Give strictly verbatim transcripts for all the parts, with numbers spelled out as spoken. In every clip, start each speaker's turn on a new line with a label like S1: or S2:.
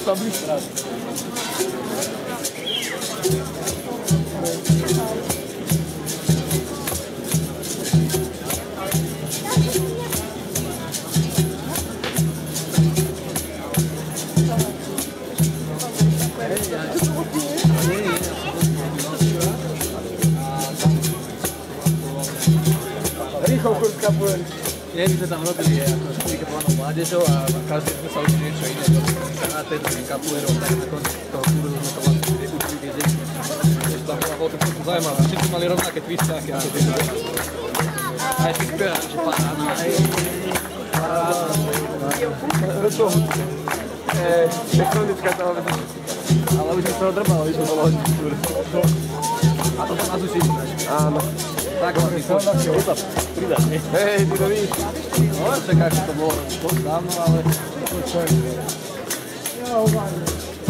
S1: tá blistado. Rýchlo kurtka pôjde.
S2: Nie, my sme tam robili ako handicapovanou mládežou a každý sme sa učili niečo iné. Na tento deň kapuerov, tak na konci toho kurzu sme to vlastne učili tie deti. Takže tam bolo to celkom zaujímavé. Všetci mali rovnaké twistáky ako tie deti. Aj si spievam, že paráda.
S1: To je elektronická toho veda.
S2: Ale už sme sa ho drbali, že bolo hodne čúr. A to sa nás učí.
S1: Áno.
S2: Tak vlastne to. Pridáš, nie?
S1: Hej, ty to víš.
S2: No, čaká, že to bolo dosť dávno, ale...
S1: Ja uvážim.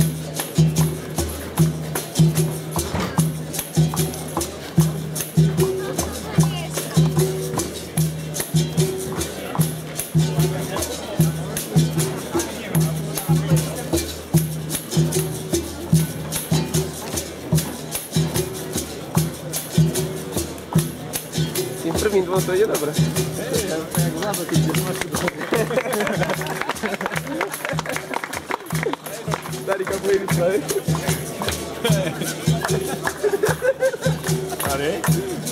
S1: Tým prvým dvom to ide dobre.
S2: Hej, ja jak vládol, keď ideš máš tu dobre.
S1: Starý kapuerista, hej?
S2: A nie?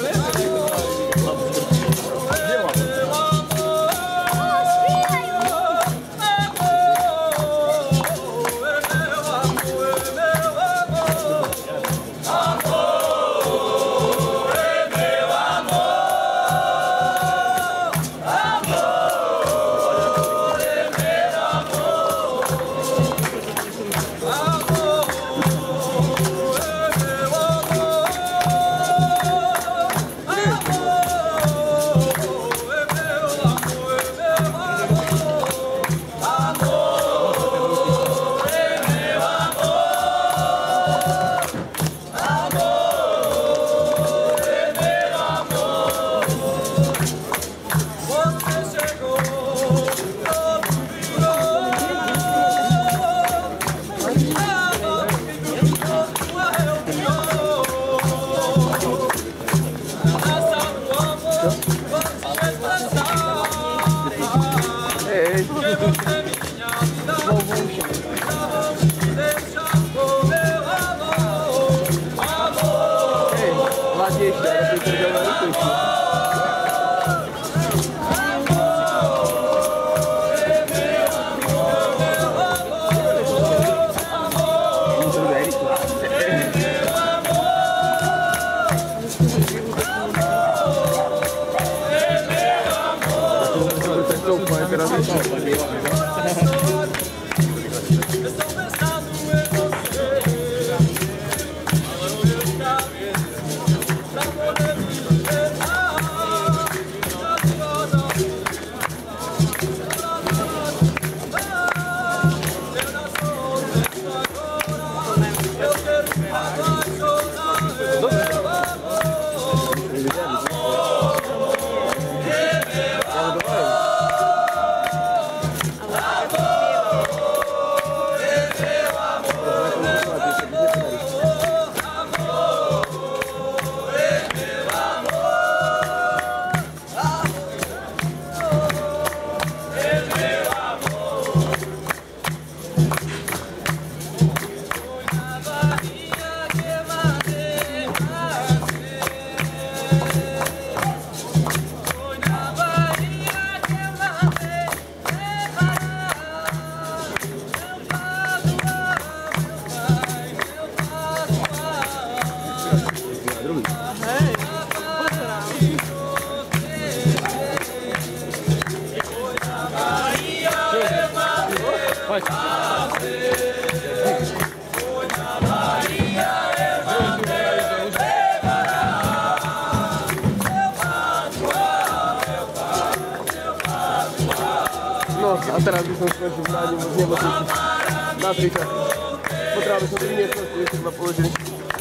S1: No a teraz by som skončil v rádiu z nemocnici. Napríklad. Potreboval by som priniesť, ešte iba položili.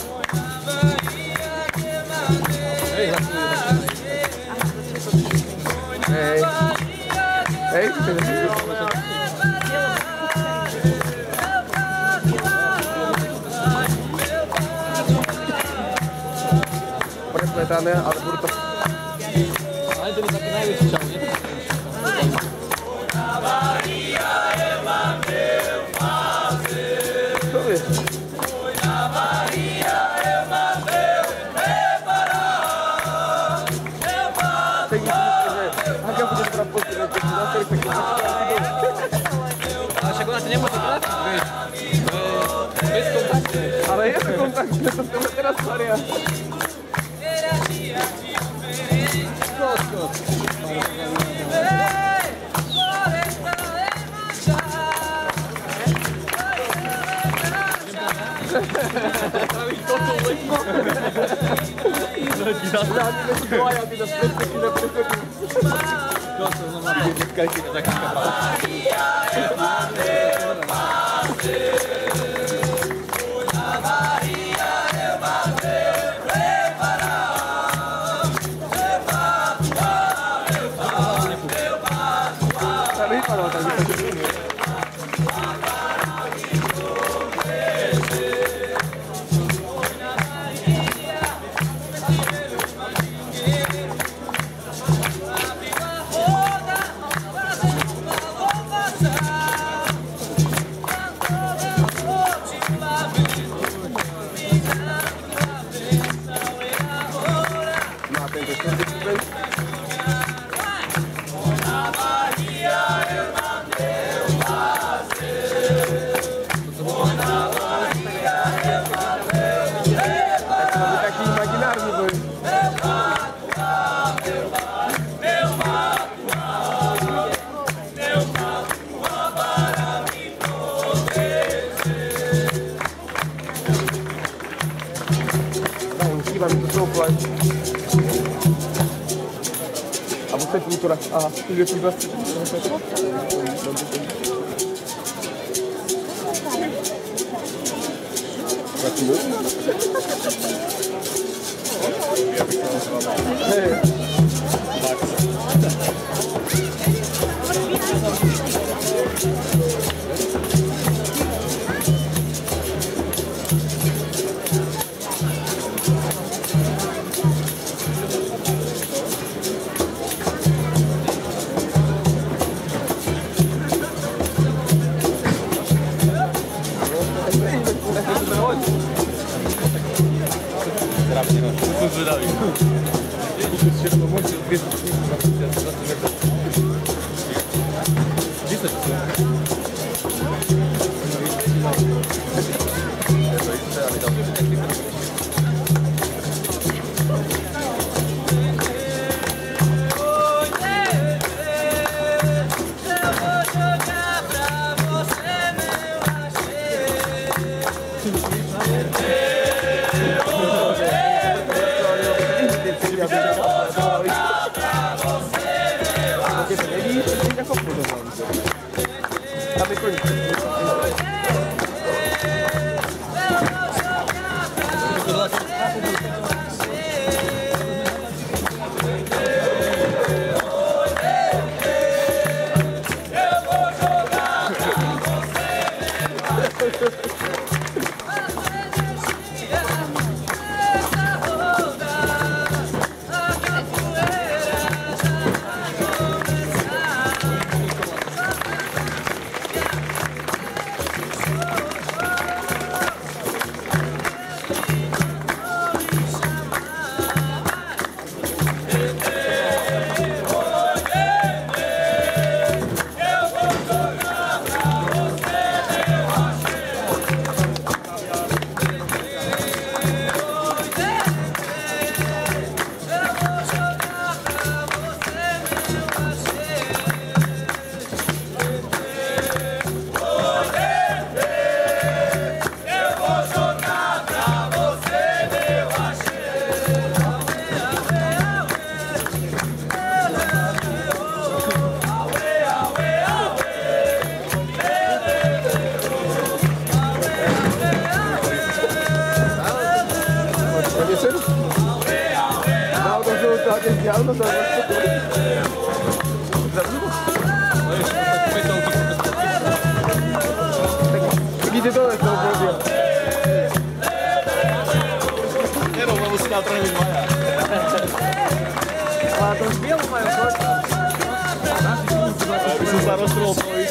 S2: Hej,
S1: Hej. Hej, vetää ne Arburta.
S2: Aina tuli takki näin chau, nie?
S1: Sorry.
S2: A chegou na cinema, tá? Bez kontaktu.
S1: Ale jest kontakt, to chcemy teraz Maria.
S2: Skok, skok. Pravi toto lekko.
S1: Dvaja ti da preskočíme, preskočíme.
S2: Toto znamená, že každý je taká kapala. A você cultura. Aha, tu je cultura. Vidíte to, jak to opravdu. Jenom mám musím na trhu Maja.
S1: iba roztrhol polis.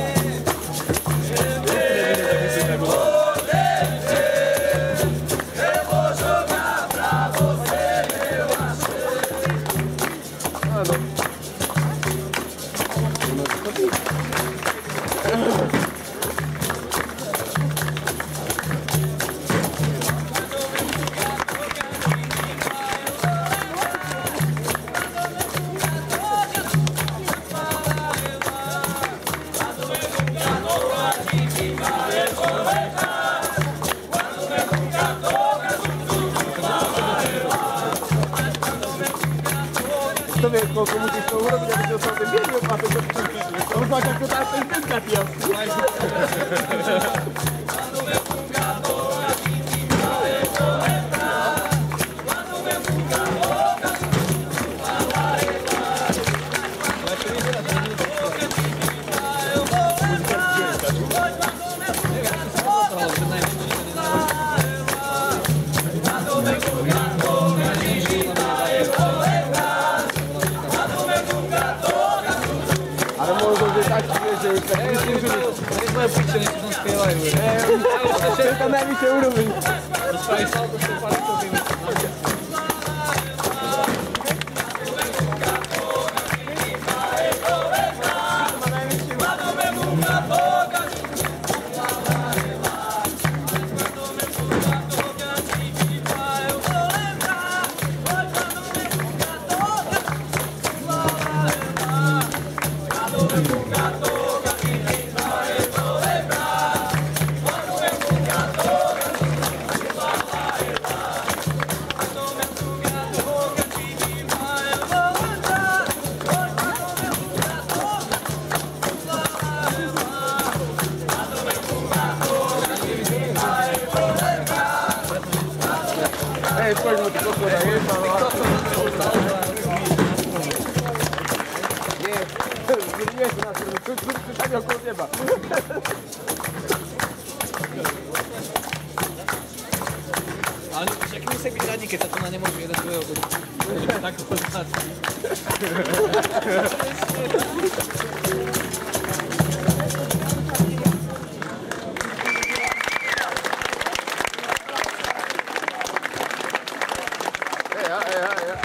S1: To vieš, koľko musíš to urobiť, aby si od toho ten biedný odpápil do činky. To už máš ako tá penzínka, ty asi. Ale možno, že tak, že už tak vyslúžili.
S2: To je moje píče, nech som spievajú.
S1: To je tam najvyššie úroveň.
S2: Rozpraví sa o to, že to pár to tým.
S1: Hej, poďme ti posledná, je tam. Nie, nie sú nás, sú všade okolo teba.
S2: Ale však musí byť radi, keď sa to na nemôžu jeden druhého byť. Tak to znáť.
S1: Ja, ja, ja.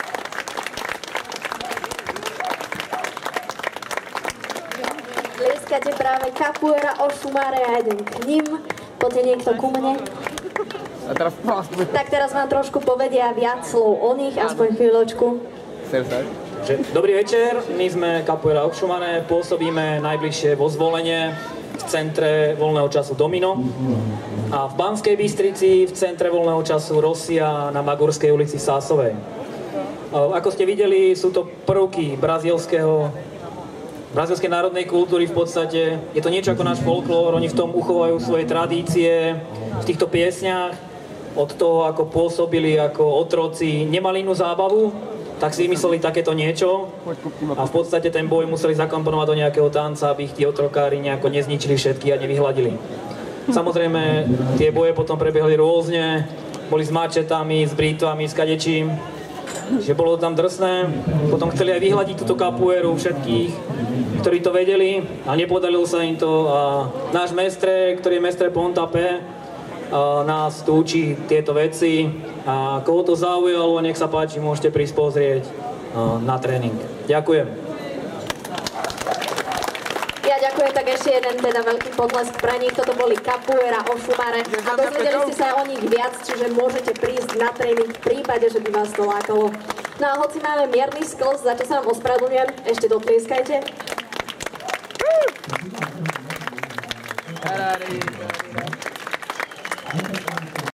S3: Tlieskate práve Capoeira Ošumare a idem k ním. Poďte niekto ku mne.
S1: A teraz pásme.
S3: Tak teraz vám trošku povedia viac slov o nich, aspoň chvíľočku.
S4: Dobrý večer, my sme Capoeira Ošumare, pôsobíme najbližšie vo Zvolenie v centre voľného času Domino a v Banskej Bystrici v centre voľného času Rosia na Magurskej ulici Sásovej. Ako ste videli, sú to prvky brazílskeho, brazílskej národnej kultúry v podstate. Je to niečo ako náš folklór, oni v tom uchovajú svoje tradície v týchto piesniach. Od toho, ako pôsobili ako otroci, nemali inú zábavu, tak si vymysleli takéto niečo a v podstate ten boj museli zakomponovať do nejakého tanca, aby ich tí otrokári nejako nezničili všetky a nevyhladili. Samozrejme, tie boje potom prebiehli rôzne, boli s mačetami, s brítvami, s kadečím, že bolo tam drsné. Potom chceli aj vyhľadiť túto kapuéru všetkých, ktorí to vedeli a nepodarilo sa im to. A náš mestre, ktorý je mestre Pontape, nás tu učí tieto veci a koho to zaujalo, nech sa páči, môžete prísť pozrieť na tréning. Ďakujem.
S3: Ja ďakujem, tak ešte jeden teda veľký potlesk pre nich. Toto boli Capoeira Ošumare a dozvedeli ste sa o nich viac, čiže môžete prísť na tréning v prípade, že by vás to lákalo. No a hoci máme mierny sklz, za čo sa vám ospravedlňujem, ešte dotlieskajte.
S1: Ferrari.